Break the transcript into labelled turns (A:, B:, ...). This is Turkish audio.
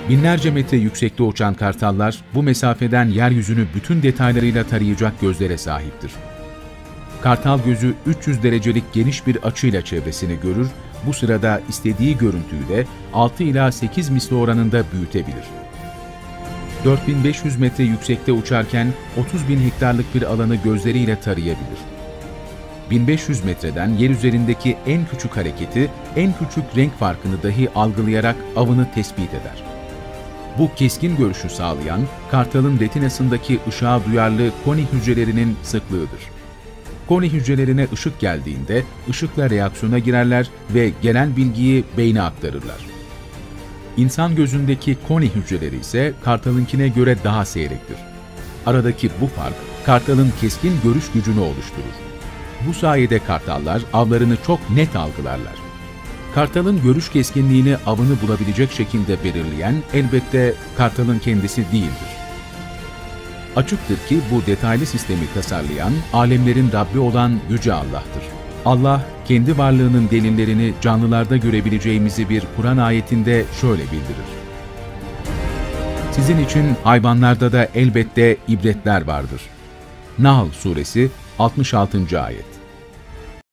A: Binlerce metre yüksekte uçan kartallar bu mesafeden yeryüzünü bütün detaylarıyla tarayacak gözlere sahiptir. Kartal gözü 300 derecelik geniş bir açıyla çevresini görür, bu sırada istediği görüntüyü de 6 ila 8 misli oranında büyütebilir. 4500 metre yüksekte uçarken 30.000 hektarlık bir alanı gözleriyle tarayabilir. 1500 metreden yer üzerindeki en küçük hareketi, en küçük renk farkını dahi algılayarak avını tespit eder. Bu keskin görüşü sağlayan, kartalın retinasındaki ışığa duyarlı koni hücrelerinin sıklığıdır. Koni hücrelerine ışık geldiğinde ışıkla reaksiyona girerler ve gelen bilgiyi beyne aktarırlar. İnsan gözündeki koni hücreleri ise kartalınkine göre daha seyrektir. Aradaki bu fark, kartalın keskin görüş gücünü oluşturur. Bu sayede kartallar avlarını çok net algılarlar. Kartalın görüş keskinliğini avını bulabilecek şekilde belirleyen elbette kartalın kendisi değildir. Açıktır ki bu detaylı sistemi tasarlayan, alemlerin Rabbi olan Yüce Allah'tır. Allah, kendi varlığının delillerini canlılarda görebileceğimizi bir Kur'an ayetinde şöyle bildirir. Sizin için hayvanlarda da elbette ibretler vardır. Nahl Suresi 66. Ayet.